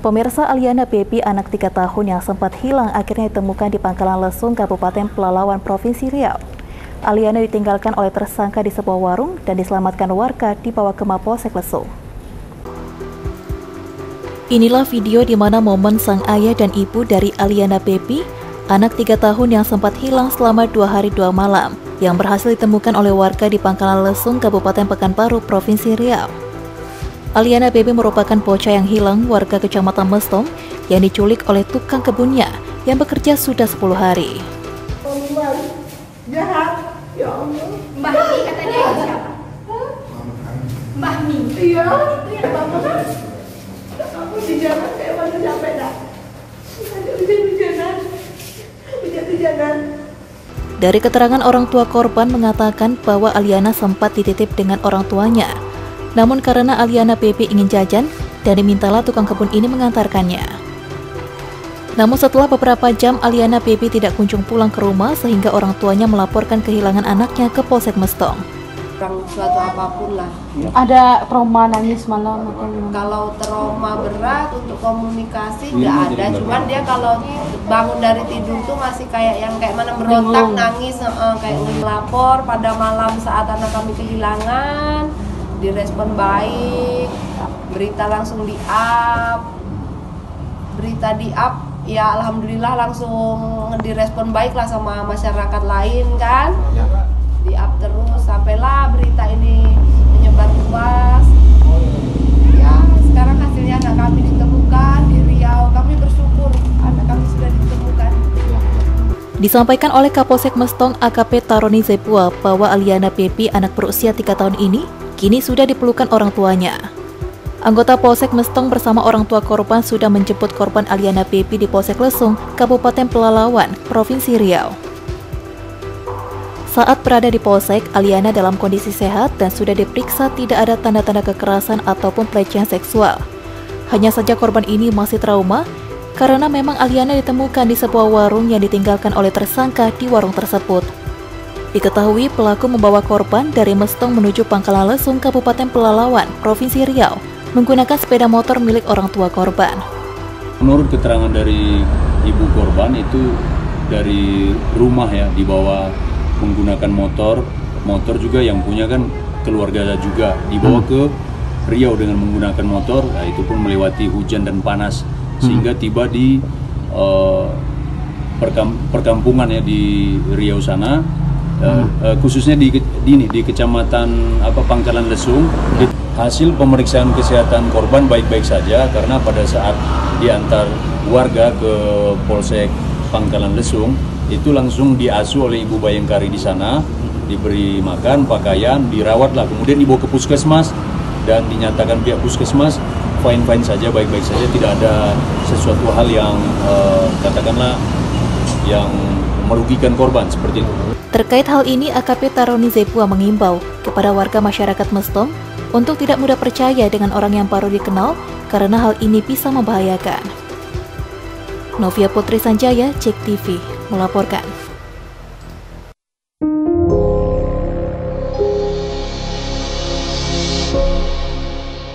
Pemirsa, Aliana Baby, anak 3 tahun yang sempat hilang, akhirnya ditemukan di Pangkalan Lesung, Kabupaten Pelalawan, Provinsi Riau. Aliana ditinggalkan oleh tersangka di sebuah warung dan diselamatkan warga dibawa ke Mapolsek Lesung. Inilah video di mana momen sang ayah dan ibu dari Aliana Baby, anak 3 tahun yang sempat hilang selama 2 hari 2 malam, yang berhasil ditemukan oleh warga di Pangkalan Lesung, Kabupaten Pekanbaru, Provinsi Riau. Aliana Baby merupakan bocah yang hilang warga Kecamatan Mestong yang diculik oleh tukang kebunnya yang bekerja sudah 10 hari. Jahat, ya Allah. Mbah Mi kata dia siapa? Mbah Mi. Iya, itu yang bapak kan. Aku di jalan kayak mana capek dah. Ada hujan-hujanan. Dari keterangan orang tua korban mengatakan bahwa Aliana sempat dititip dengan orang tuanya. Namun karena Aliana Baby ingin jajan dan dimintalah tukang kebun ini mengantarkannya. Namun setelah beberapa jam Aliana Baby tidak kunjung pulang ke rumah sehingga orang tuanya melaporkan kehilangan anaknya ke Polsek Mestong. Kurang suatu apapun lah. Ada trauma nangis malam atau gimana? Kalau trauma berat untuk komunikasi nggak ada, cuman dia kalau bangun dari tidur tuh masih kayak mana berontak, nangis, kayak ngelapor pada malam saat anak kami kehilangan. Direspon baik, berita langsung di-up, ya alhamdulillah langsung direspon baik lah sama masyarakat lain kan, di-up terus sampailah berita ini menyebar luas. Ya sekarang hasilnya anak kami ditemukan di Riau, kami bersyukur anak kami sudah ditemukan. Disampaikan oleh Kapolsek Mestong AKP Taroni Zebua bahwa Aliana Baby, anak berusia 3 tahun ini kini sudah dipelukan orang tuanya. Anggota Polsek Mestong bersama orang tua korban sudah menjemput korban Aliana Baby di Polsek Lesung, Kabupaten Pelalawan, Provinsi Riau. Saat berada di Polsek, Aliana dalam kondisi sehat dan sudah diperiksa tidak ada tanda-tanda kekerasan ataupun pelecehan seksual. Hanya saja korban ini masih trauma karena memang Aliana ditemukan di sebuah warung yang ditinggalkan oleh tersangka di warung tersebut. Diketahui pelaku membawa korban dari Mestong menuju Pangkalan Lesung, Kabupaten Pelalawan, Provinsi Riau, menggunakan sepeda motor milik orang tua korban. Menurut keterangan dari ibu korban itu dari rumah ya, dibawa menggunakan motor juga yang punya kan keluarga juga, dibawa ke Riau dengan menggunakan motor, nah itu pun melewati hujan dan panas sehingga tiba di perkampungan ya di Riau sana. Khususnya di Kecamatan Pangkalan Lesung. Hasil pemeriksaan kesehatan korban baik-baik saja karena pada saat diantar warga ke Polsek Pangkalan Lesung itu langsung diasuh oleh Ibu Bayangkari di sana, diberi makan, pakaian, dirawatlah, kemudian dibawa ke puskesmas dan dinyatakan pihak puskesmas fine-fine saja, baik-baik saja, tidak ada sesuatu hal yang katakanlah yang merugikan korban seperti itu. Terkait hal ini, AKP Taroni Zebua mengimbau kepada warga masyarakat Mestong untuk tidak mudah percaya dengan orang yang baru dikenal karena hal ini bisa membahayakan. Novia Putri Sanjaya, Cek TV, melaporkan.